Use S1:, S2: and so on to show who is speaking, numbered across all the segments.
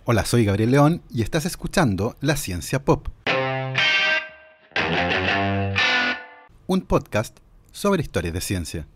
S1: Hola, soy Gabriel León y estás escuchando La Ciencia Pop, un podcast sobre historias de ciencia.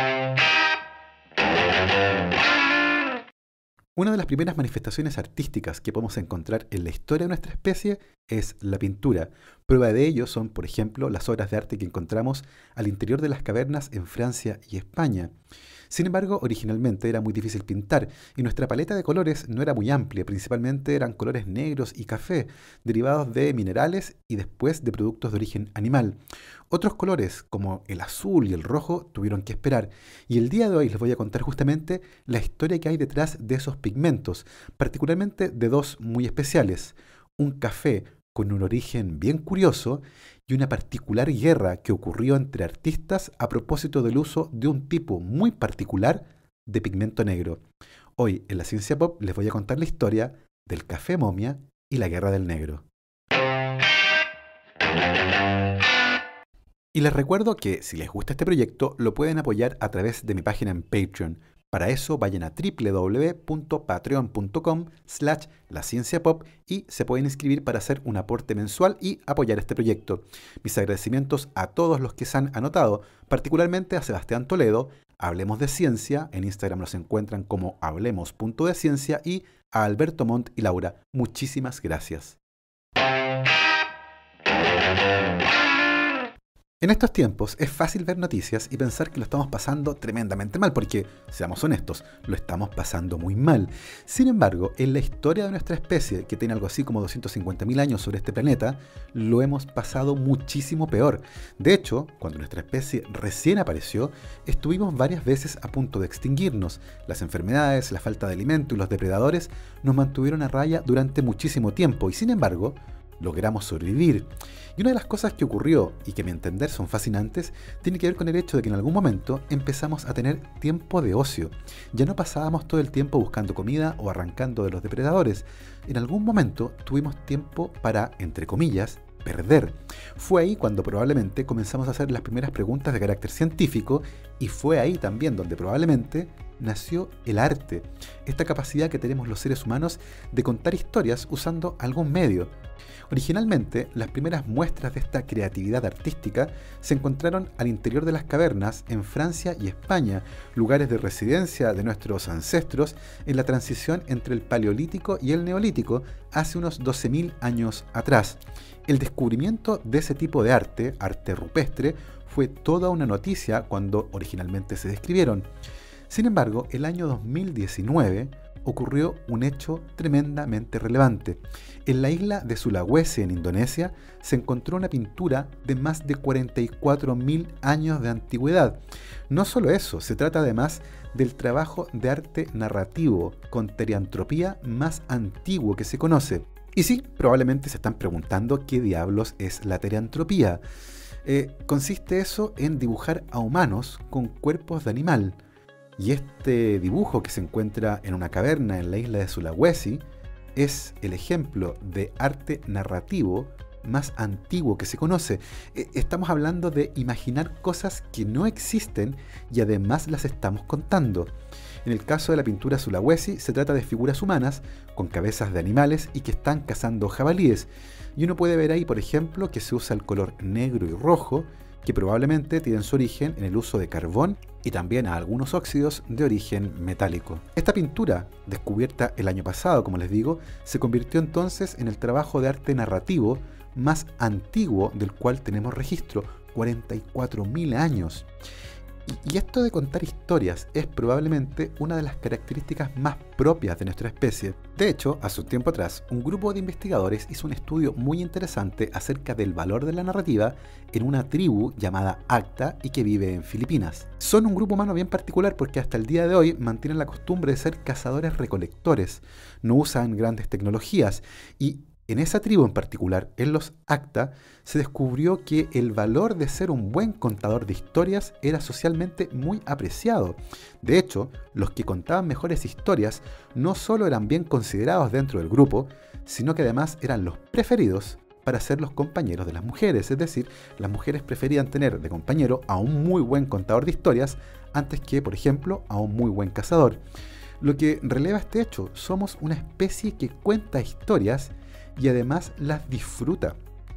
S1: Una de las primeras manifestaciones artísticas que podemos encontrar en la historia de nuestra especie es la pintura. Prueba de ello son, por ejemplo, las obras de arte que encontramos al interior de las cavernas en Francia y España. Sin embargo, originalmente era muy difícil pintar y nuestra paleta de colores no era muy amplia, principalmente eran colores negros y café, derivados de minerales y después de productos de origen animal. Otros colores, como el azul y el rojo, tuvieron que esperar, y el día de hoy les voy a contar justamente la historia que hay detrás de esos pigmentos, particularmente de dos muy especiales: un café con un origen bien curioso y una particular guerra que ocurrió entre artistas a propósito del uso de un tipo muy particular de pigmento negro. Hoy en la Ciencia Pop les voy a contar la historia del café momia y la guerra del negro. Y les recuerdo que si les gusta este proyecto lo pueden apoyar a través de mi página en Patreon. Para eso vayan a www.patreon.com/lascienciapop y se pueden inscribir para hacer un aporte mensual y apoyar este proyecto. Mis agradecimientos a todos los que se han anotado, particularmente a Sebastián Toledo, Hablemos de Ciencia, en Instagram los encuentran como hablemos.deciencia, y a Alberto Montt y Laura. Muchísimas gracias. En estos tiempos es fácil ver noticias y pensar que lo estamos pasando tremendamente mal, porque, seamos honestos, lo estamos pasando muy mal. Sin embargo, en la historia de nuestra especie, que tiene algo así como 250.000 años sobre este planeta, lo hemos pasado muchísimo peor. De hecho, cuando nuestra especie recién apareció, estuvimos varias veces a punto de extinguirnos. Las enfermedades, la falta de alimento y los depredadores nos mantuvieron a raya durante muchísimo tiempo y, sin embargo, logramos sobrevivir. Y una de las cosas que ocurrió, y que a mi entender son fascinantes, tiene que ver con el hecho de que en algún momento empezamos a tener tiempo de ocio. Ya no pasábamos todo el tiempo buscando comida o arrancando de los depredadores. En algún momento tuvimos tiempo para, entre comillas, perder. Fue ahí cuando probablemente comenzamos a hacer las primeras preguntas de carácter científico, y fue ahí también donde probablemente nació el arte, esta capacidad que tenemos los seres humanos de contar historias usando algún medio. Originalmente, las primeras muestras de esta creatividad artística se encontraron al interior de las cavernas en Francia y España, lugares de residencia de nuestros ancestros en la transición entre el Paleolítico y el Neolítico hace unos 12.000 años atrás. El descubrimiento de ese tipo de arte, arte rupestre, fue toda una noticia cuando originalmente se describieron. Sin embargo, el año 2019 ocurrió un hecho tremendamente relevante. En la isla de Sulawesi, en Indonesia, se encontró una pintura de más de 44.000 años de antigüedad. No solo eso, se trata además del trabajo de arte narrativo con teriantropía más antiguo que se conoce. Y sí, probablemente se están preguntando qué diablos es la teriantropía. Consiste eso en dibujar a humanos con cuerpos de animal. Y este dibujo que se encuentra en una caverna en la isla de Sulawesi es el ejemplo de arte narrativo más antiguo que se conoce. Estamos hablando de imaginar cosas que no existen y además las estamos contando. En el caso de la pintura Sulawesi se trata de figuras humanas con cabezas de animales y que están cazando jabalíes. Y uno puede ver ahí, por ejemplo, que se usa el color negro y rojo, que probablemente tienen su origen en el uso de carbón y también a algunos óxidos de origen metálico. Esta pintura, descubierta el año pasado, como les digo, se convirtió entonces en el trabajo de arte narrativo más antiguo del cual tenemos registro, 44.000 años. Y esto de contar historias es probablemente una de las características más propias de nuestra especie. De hecho, hace un tiempo atrás, un grupo de investigadores hizo un estudio muy interesante acerca del valor de la narrativa en una tribu llamada Acta y que vive en Filipinas. Son un grupo humano bien particular porque hasta el día de hoy mantienen la costumbre de ser cazadores-recolectores. No usan grandes tecnologías y en esa tribu en particular, en los Acta, se descubrió que el valor de ser un buen contador de historias era socialmente muy apreciado. De hecho, los que contaban mejores historias no solo eran bien considerados dentro del grupo, sino que además eran los preferidos para ser los compañeros de las mujeres. Es decir, las mujeres preferían tener de compañero a un muy buen contador de historias antes que, por ejemplo, a un muy buen cazador. lo que releva este hecho. Somos una especie que cuenta historias y además las disfruta.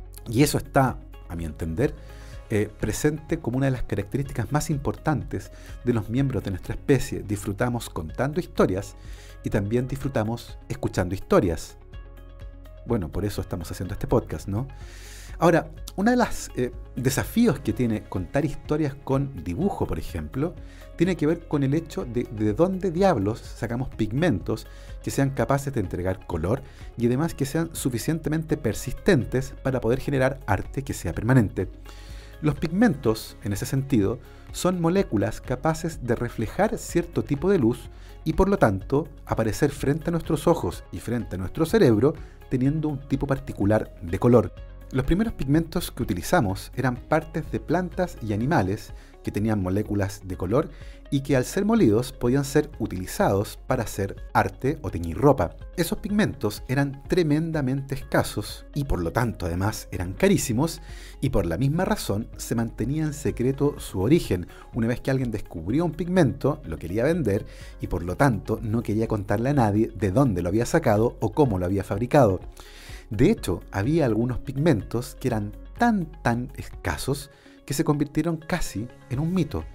S1: Y eso está, a mi entender, presente como una de las características más importantes de los miembros de nuestra especie. Disfrutamos contando historias y también disfrutamos escuchando historias. Bueno, por eso estamos haciendo este podcast, ¿no? Ahora, uno de los desafíos que tiene contar historias con dibujo, por ejemplo, tiene que ver con el hecho de dónde diablos sacamos pigmentos que sean capaces de entregar color y además que sean suficientemente persistentes para poder generar arte que sea permanente. Los pigmentos, en ese sentido, son moléculas capaces de reflejar cierto tipo de luz y por lo tanto aparecer frente a nuestros ojos y frente a nuestro cerebro teniendo un tipo particular de color. Los primeros pigmentos que utilizamos eran partes de plantas y animales que tenían moléculas de color y que al ser molidos podían ser utilizados para hacer arte o teñir ropa. Esos pigmentos eran tremendamente escasos y por lo tanto además eran carísimos y por la misma razón se mantenía en secreto su origen. Una vez que alguien descubrió un pigmento, lo quería vender y por lo tanto no quería contarle a nadie de dónde lo había sacado o cómo lo había fabricado. De hecho, había algunos pigmentos que eran tan escasos que se convirtieron casi en un mito.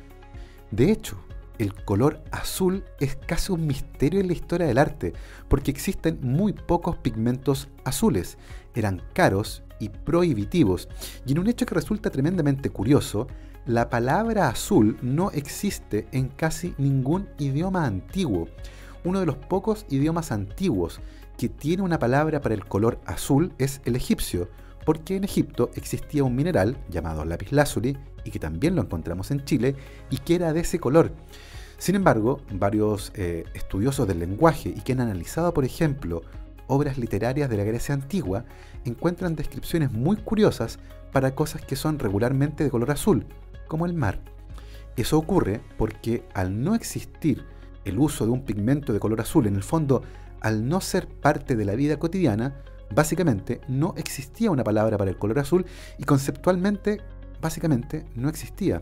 S1: De hecho, el color azul es casi un misterio en la historia del arte, porque existen muy pocos pigmentos azules, eran caros y prohibitivos, y en un hecho que resulta tremendamente curioso, la palabra azul no existe en casi ningún idioma antiguo. Uno de los pocos idiomas antiguos que tiene una palabra para el color azul es el egipcio, porque en Egipto existía un mineral llamado lapislázuli y que también lo encontramos en Chile y que era de ese color. Sin embargo, varios estudiosos del lenguaje y que han analizado, por ejemplo, obras literarias de la Grecia antigua, encuentran descripciones muy curiosas para cosas que son regularmente de color azul, como el mar. Eso ocurre porque al no existir el uso de un pigmento de color azul, en el fondo, al no ser parte de la vida cotidiana, básicamente no existía una palabra para el color azul y conceptualmente, básicamente, no existía.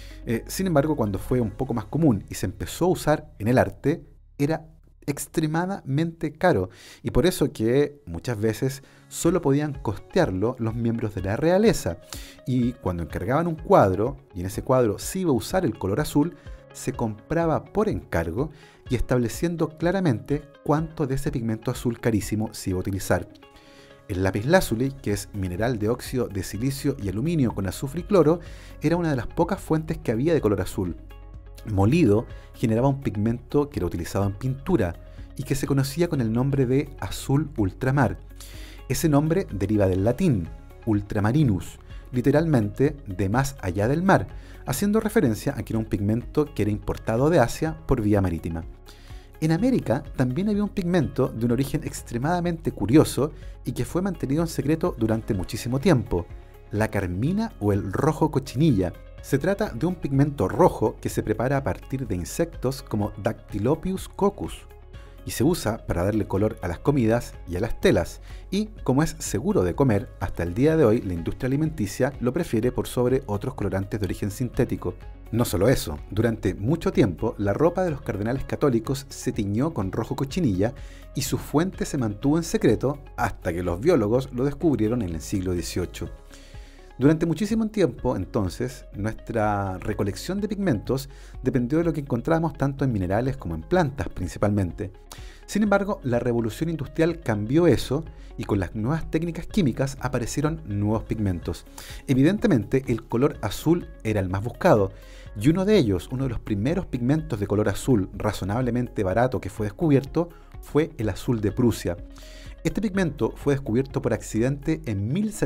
S1: Sin embargo, cuando fue un poco más común y se empezó a usar en el arte, era extremadamente caro y por eso que muchas veces solo podían costearlo los miembros de la realeza y cuando encargaban un cuadro y en ese cuadro se iba a usar el color azul, se compraba por encargo y estableciendo claramente cuánto de ese pigmento azul carísimo se iba a utilizar. El lapislázuli, que es mineral de óxido de silicio y aluminio con azufre y cloro, era una de las pocas fuentes que había de color azul. Molido generaba un pigmento que era utilizado en pintura y que se conocía con el nombre de azul ultramar. Ese nombre deriva del latín, ultramarinus, literalmente de más allá del mar, haciendo referencia a que era un pigmento que era importado de Asia por vía marítima. En América también había un pigmento de un origen extremadamente curioso y que fue mantenido en secreto durante muchísimo tiempo, la carmina o el rojo cochinilla. Se trata de un pigmento rojo que se prepara a partir de insectos como Dactylopius coccus y se usa para darle color a las comidas y a las telas y, como es seguro de comer, hasta el día de hoy la industria alimenticia lo prefiere por sobre otros colorantes de origen sintético. No solo eso, durante mucho tiempo la ropa de los cardenales católicos se tiñó con rojo cochinilla y su fuente se mantuvo en secreto hasta que los biólogos lo descubrieron en el siglo XVIII. Durante muchísimo tiempo, entonces, nuestra recolección de pigmentos dependió de lo que encontrábamos tanto en minerales como en plantas principalmente. Sin embargo, la revolución industrial cambió eso y con las nuevas técnicas químicas aparecieron nuevos pigmentos. Evidentemente, el color azul era el más buscado y uno de ellos, uno de los primeros pigmentos de color azul razonablemente barato que fue descubierto, fue el azul de Prusia. Este pigmento fue descubierto por accidente en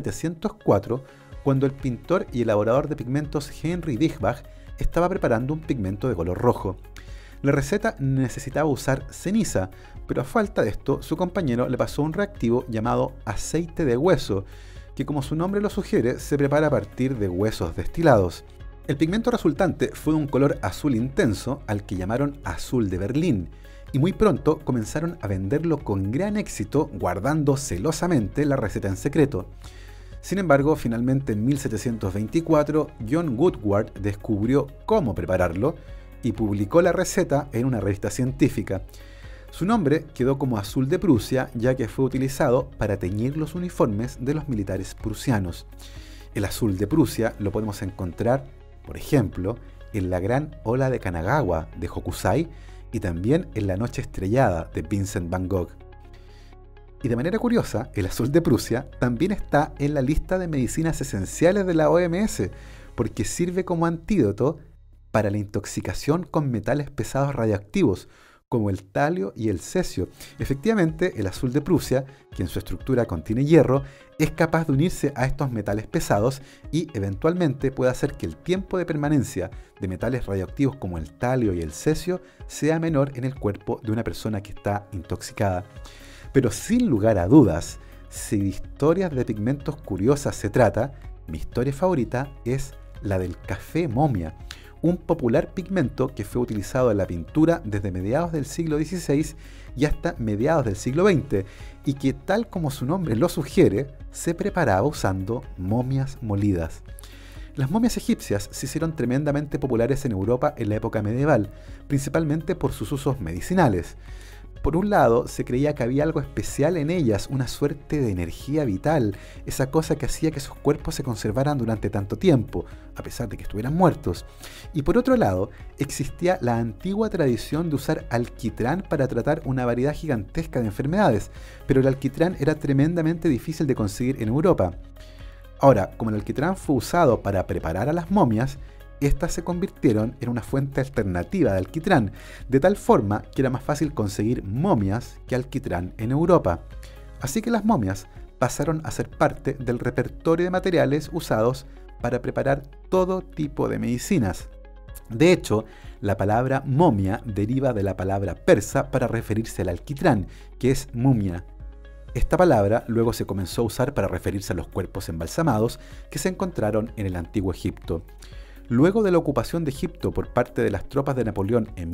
S1: 1704 cuando el pintor y elaborador de pigmentos Henry Dichbach estaba preparando un pigmento de color rojo. La receta necesitaba usar ceniza, pero a falta de esto, su compañero le pasó un reactivo llamado aceite de hueso, que como su nombre lo sugiere, se prepara a partir de huesos destilados. El pigmento resultante fue de un color azul intenso, al que llamaron azul de Berlín, y muy pronto comenzaron a venderlo con gran éxito, guardando celosamente la receta en secreto. Sin embargo, finalmente en 1724, John Woodward descubrió cómo prepararlo y publicó la receta en una revista científica. Su nombre quedó como azul de Prusia, ya que fue utilizado para teñir los uniformes de los militares prusianos. El azul de Prusia lo podemos encontrar, por ejemplo, en la gran ola de Kanagawa de Hokusai y también en la noche estrellada de Vincent van Gogh. Y de manera curiosa, el azul de Prusia también está en la lista de medicinas esenciales de la OMS, porque sirve como antídoto para la intoxicación con metales pesados radioactivos, como el talio y el cesio. Efectivamente, el azul de Prusia, que en su estructura contiene hierro, es capaz de unirse a estos metales pesados y eventualmente puede hacer que el tiempo de permanencia de metales radioactivos como el talio y el cesio sea menor en el cuerpo de una persona que está intoxicada. Pero sin lugar a dudas, si de historias de pigmentos curiosas se trata, mi historia favorita es la del café momia, un popular pigmento que fue utilizado en la pintura desde mediados del siglo XVI y hasta mediados del siglo XX, y que, tal como su nombre lo sugiere, se preparaba usando momias molidas. Las momias egipcias se hicieron tremendamente populares en Europa en la época medieval, principalmente por sus usos medicinales. Por un lado, se creía que había algo especial en ellas, una suerte de energía vital, esa cosa que hacía que sus cuerpos se conservaran durante tanto tiempo, a pesar de que estuvieran muertos. Y por otro lado, existía la antigua tradición de usar alquitrán para tratar una variedad gigantesca de enfermedades, pero el alquitrán era tremendamente difícil de conseguir en Europa. Ahora, como el alquitrán fue usado para preparar a las momias, estas se convirtieron en una fuente alternativa de alquitrán, de tal forma que era más fácil conseguir momias que alquitrán en Europa. Así que las momias pasaron a ser parte del repertorio de materiales usados para preparar todo tipo de medicinas. De hecho, la palabra momia deriva de la palabra persa para referirse al alquitrán, que es mumia. Esta palabra luego se comenzó a usar para referirse a los cuerpos embalsamados que se encontraron en el antiguo Egipto. Luego de la ocupación de Egipto por parte de las tropas de Napoleón en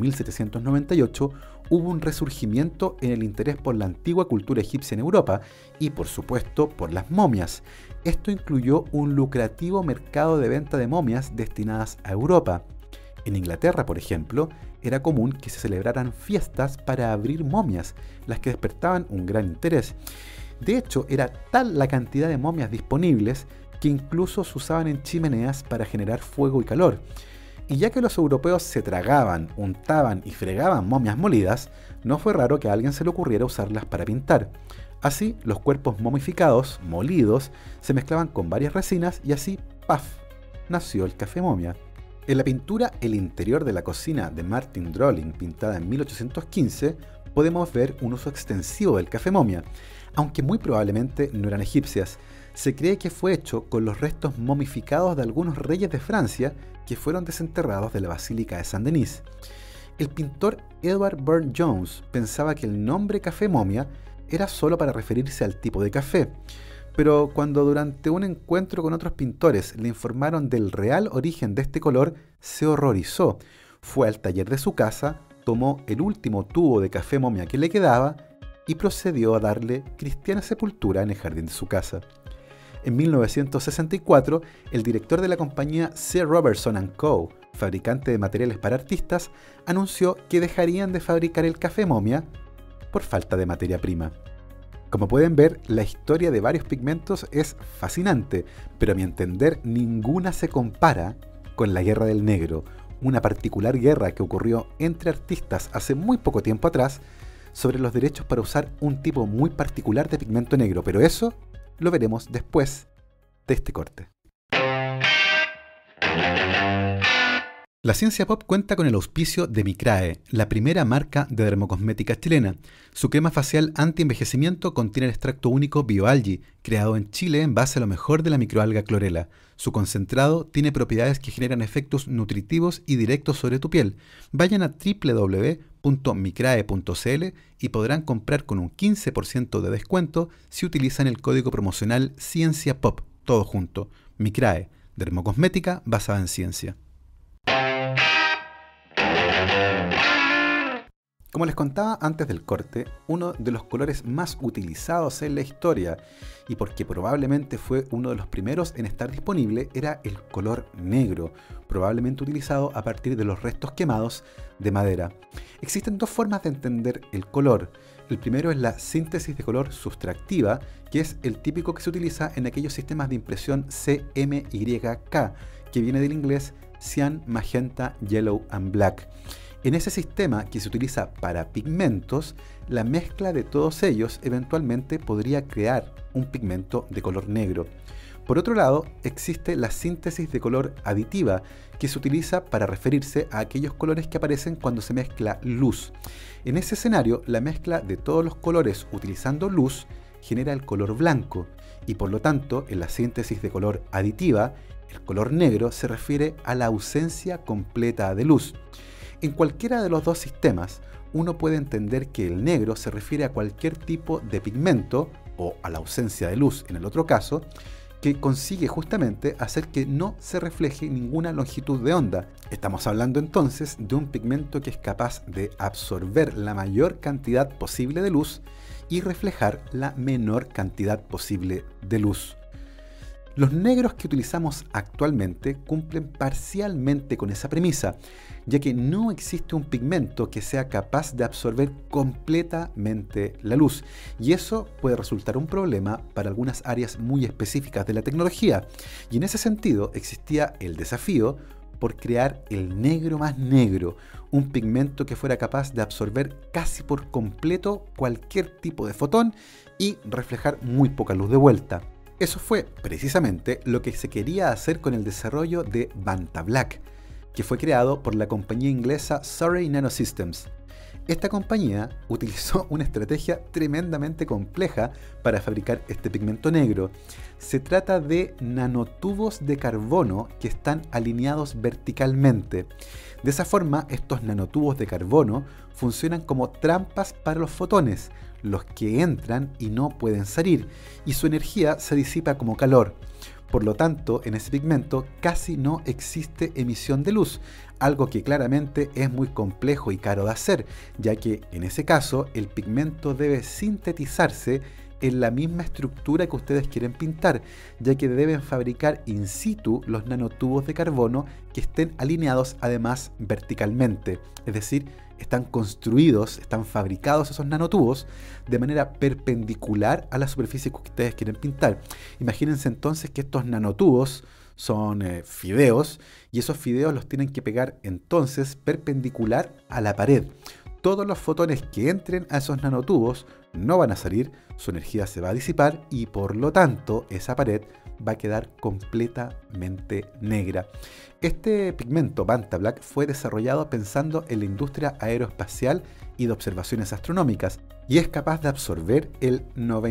S1: 1798, hubo un resurgimiento en el interés por la antigua cultura egipcia en Europa y, por supuesto, por las momias. Esto incluyó un lucrativo mercado de venta de momias destinadas a Europa. En Inglaterra, por ejemplo, era común que se celebraran fiestas para abrir momias, las que despertaban un gran interés. De hecho, era tal la cantidad de momias disponibles que incluso se usaban en chimeneas para generar fuego y calor. Y ya que los europeos se tragaban, untaban y fregaban momias molidas, no fue raro que a alguien se le ocurriera usarlas para pintar. Así, los cuerpos momificados, molidos, se mezclaban con varias resinas y así, ¡paf!, nació el café momia. En la pintura El interior de la cocina de Martin Drolling, pintada en 1815, podemos ver un uso extensivo del café momia, aunque muy probablemente no eran egipcias. Se cree que fue hecho con los restos momificados de algunos reyes de Francia que fueron desenterrados de la Basílica de Saint-Denis. El pintor Edward Burne-Jones pensaba que el nombre café momia era solo para referirse al tipo de café, pero cuando durante un encuentro con otros pintores le informaron del real origen de este color, se horrorizó. Fue al taller de su casa, tomó el último tubo de café momia que le quedaba y procedió a darle cristiana sepultura en el jardín de su casa. En 1964, el director de la compañía C. Robertson & Co., fabricante de materiales para artistas, anunció que dejarían de fabricar el café momia por falta de materia prima. Como pueden ver, la historia de varios pigmentos es fascinante, pero a mi entender ninguna se compara con la Guerra del Negro, una particular guerra que ocurrió entre artistas hace muy poco tiempo atrás sobre los derechos para usar un tipo muy particular de pigmento negro, pero eso lo veremos después de este corte. La Ciencia Pop cuenta con el auspicio de Micrae, la primera marca de dermocosmética chilena. Su crema facial anti-envejecimiento contiene el extracto único BioAlgae, creado en Chile en base a lo mejor de la microalga clorela. Su concentrado tiene propiedades que generan efectos nutritivos y directos sobre tu piel. Vayan a www.micrae.cl y podrán comprar con un 15% de descuento si utilizan el código promocional CienciaPop, todo junto. Micrae, dermocosmética basada en ciencia. Como les contaba antes del corte, uno de los colores más utilizados en la historia, y porque probablemente fue uno de los primeros en estar disponible, era el color negro, probablemente utilizado a partir de los restos quemados de madera. Existen dos formas de entender el color. El primero es la síntesis de color sustractiva, que es el típico que se utiliza en aquellos sistemas de impresión CMYK, que viene del inglés Cyan, Magenta, Yellow and Black. En ese sistema que se utiliza para pigmentos, la mezcla de todos ellos eventualmente podría crear un pigmento de color negro. Por otro lado, existe la síntesis de color aditiva, que se utiliza para referirse a aquellos colores que aparecen cuando se mezcla luz. En ese escenario, la mezcla de todos los colores utilizando luz genera el color blanco, y por lo tanto, en la síntesis de color aditiva, el color negro se refiere a la ausencia completa de luz. En cualquiera de los dos sistemas, uno puede entender que el negro se refiere a cualquier tipo de pigmento, o a la ausencia de luz en el otro caso, que consigue justamente hacer que no se refleje ninguna longitud de onda. Estamos hablando entonces de un pigmento que es capaz de absorber la mayor cantidad posible de luz y reflejar la menor cantidad posible de luz. Los negros que utilizamos actualmente cumplen parcialmente con esa premisa, ya que no existe un pigmento que sea capaz de absorber completamente la luz, y eso puede resultar un problema para algunas áreas muy específicas de la tecnología. Y en ese sentido existía el desafío por crear el negro más negro, un pigmento que fuera capaz de absorber casi por completo cualquier tipo de fotón y reflejar muy poca luz de vuelta. Eso fue precisamente lo que se quería hacer con el desarrollo de Vantablack, que fue creado por la compañía inglesa Surrey Nanosystems. Esta compañía utilizó una estrategia tremendamente compleja para fabricar este pigmento negro. Se trata de nanotubos de carbono que están alineados verticalmente. De esa forma, estos nanotubos de carbono funcionan como trampas para los fotones, los que entran y no pueden salir, y su energía se disipa como calor. Por lo tanto, en ese pigmento casi no existe emisión de luz, algo que claramente es muy complejo y caro de hacer, ya que en ese caso el pigmento debe sintetizarse en la misma estructura que ustedes quieren pintar, ya que deben fabricar in situ los nanotubos de carbono que estén alineados además verticalmente, es decir, están construidos, están fabricados esos nanotubos de manera perpendicular a la superficie que ustedes quieren pintar. Imagínense entonces que estos nanotubos son fideos, y esos fideos los tienen que pegar entonces perpendicular a la pared. Todos los fotones que entren a esos nanotubos no van a salir, su energía se va a disipar y por lo tanto esa pared va a quedar completamente negra. Este pigmento Vantablack fue desarrollado pensando en la industria aeroespacial y de observaciones astronómicas, y es capaz de absorber el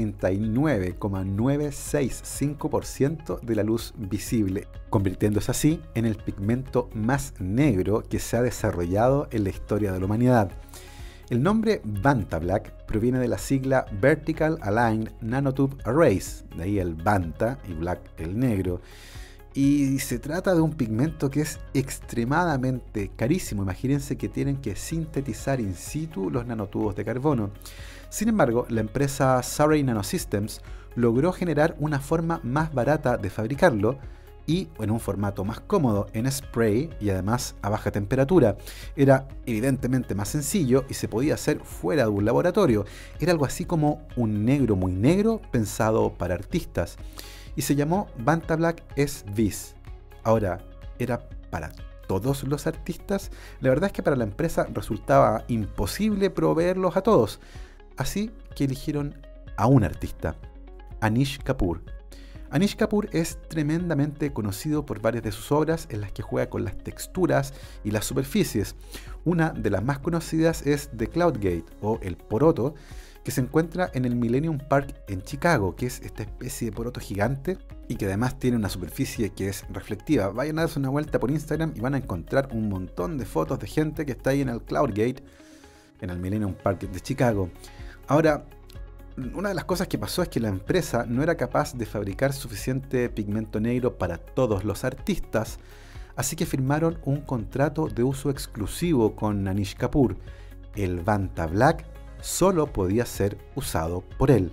S1: 99,965% de la luz visible, convirtiéndose así en el pigmento más negro que se ha desarrollado en la historia de la humanidad. El nombre Vantablack proviene de la sigla Vertical Aligned Nanotube Arrays, de ahí el Vanta y Black el negro. Y se trata de un pigmento que es extremadamente carísimo. Imagínense que tienen que sintetizar in situ los nanotubos de carbono. Sin embargo, la empresa Surrey Nanosystems logró generar una forma más barata de fabricarlo y en un formato más cómodo, en spray y además a baja temperatura. Era evidentemente más sencillo y se podía hacer fuera de un laboratorio. Era algo así como un negro muy negro pensado para artistas. Y se llamó Vantablack S-Vis. Ahora, ¿era para todos los artistas? La verdad es que para la empresa resultaba imposible proveerlos a todos. Así que eligieron a un artista, Anish Kapoor. Anish Kapoor es tremendamente conocido por varias de sus obras en las que juega con las texturas y las superficies. Una de las más conocidas es The Cloud Gate o El Poroto, que se encuentra en el Millennium Park en Chicago, que es esta especie de poroto gigante y que además tiene una superficie que es reflectiva. Vayan a darse una vuelta por Instagram y van a encontrar un montón de fotos de gente que está ahí en el Cloud Gate, en el Millennium Park de Chicago. Ahora, una de las cosas que pasó es que la empresa no era capaz de fabricar suficiente pigmento negro para todos los artistas, así que firmaron un contrato de uso exclusivo con Anish Kapoor. el Vantablack solo podía ser usado por él.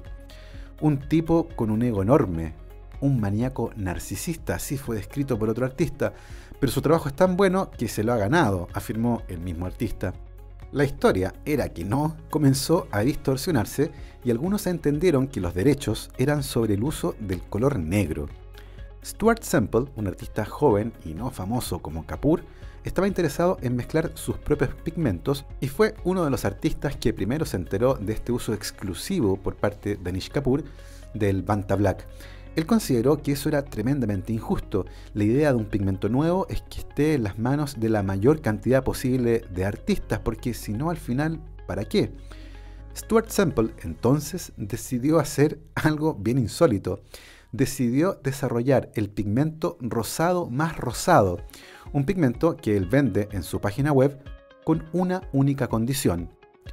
S1: Un tipo con un ego enorme, un maníaco narcisista, así fue descrito por otro artista, pero su trabajo es tan bueno que se lo ha ganado, afirmó el mismo artista. La historia era que no comenzó a distorsionarse y algunos entendieron que los derechos eran sobre el uso del color negro. Stuart Semple, un artista joven y no famoso como Kapoor, estaba interesado en mezclar sus propios pigmentos y fue uno de los artistas que primero se enteró de este uso exclusivo por parte de Anish Kapoor del Vantablack. Él consideró que eso era tremendamente injusto. La idea de un pigmento nuevo es que esté en las manos de la mayor cantidad posible de artistas, porque si no, al final, ¿para qué? Stuart Semple entonces decidió hacer algo bien insólito. Decidió desarrollar el pigmento rosado más rosado, un pigmento que él vende en su página web con una única condición: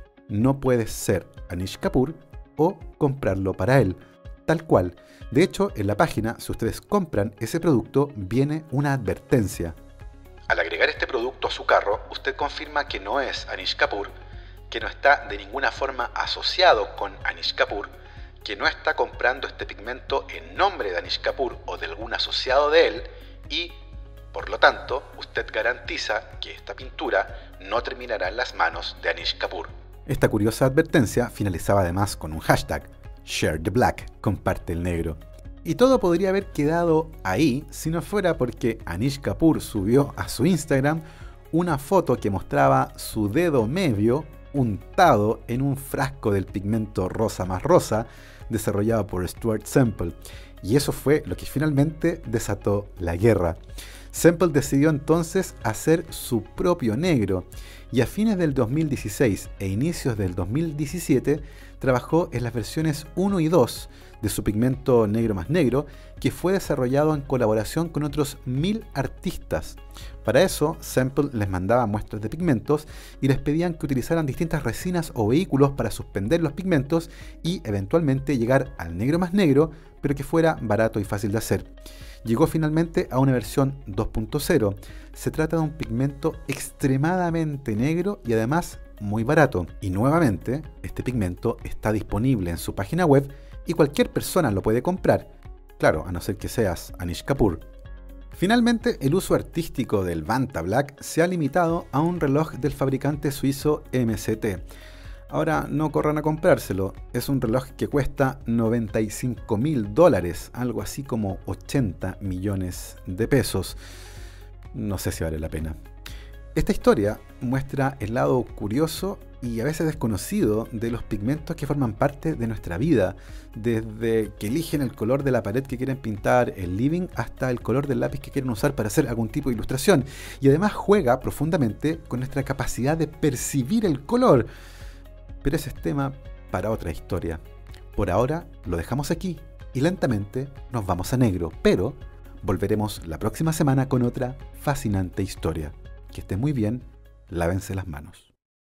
S1: no puedes ser Anish Kapoor o comprarlo para él, tal cual. De hecho, en la página, si ustedes compran ese producto, viene una advertencia. Al agregar este producto a su carro, usted confirma que no es Anish Kapoor, que no está de ninguna forma asociado con Anish Kapoor, que no está comprando este pigmento en nombre de Anish Kapoor o de algún asociado de él y, por lo tanto, usted garantiza que esta pintura no terminará en las manos de Anish Kapoor. Esta curiosa advertencia finalizaba además con un hashtag: Share the Black, comparte el negro. Y todo podría haber quedado ahí si no fuera porque Anish Kapoor subió a su Instagram una foto que mostraba su dedo medio untado en un frasco del pigmento rosa más rosa desarrollado por Stuart Semple. Y eso fue lo que finalmente desató la guerra. Semple decidió entonces hacer su propio negro y a fines del 2016 e inicios del 2017 trabajó en las versiones 1 y 2 de su pigmento negro más negro, que fue desarrollado en colaboración con otros 1000 artistas. Para eso, Semple les mandaba muestras de pigmentos y les pedían que utilizaran distintas resinas o vehículos para suspender los pigmentos y eventualmente llegar al negro más negro, pero que fuera barato y fácil de hacer. Llegó finalmente a una versión 2.0. Se trata de un pigmento extremadamente negro y además muy barato. Y nuevamente, este pigmento está disponible en su página web y cualquier persona lo puede comprar. Claro, a no ser que seas Anish Kapoor. Finalmente, el uso artístico del Vantablack se ha limitado a un reloj del fabricante suizo MCT. Ahora, no corran a comprárselo, es un reloj que cuesta $95.000, algo así como 80 millones de pesos. No sé si vale la pena. Esta historia muestra el lado curioso y a veces desconocido de los pigmentos que forman parte de nuestra vida, desde que eligen el color de la pared que quieren pintar el living hasta el color del lápiz que quieren usar para hacer algún tipo de ilustración, y además juega profundamente con nuestra capacidad de percibir el color. Pero ese es tema para otra historia. Por ahora lo dejamos aquí y lentamente nos vamos a negro, pero volveremos la próxima semana con otra fascinante historia. Que estén muy bien, lávense las manos.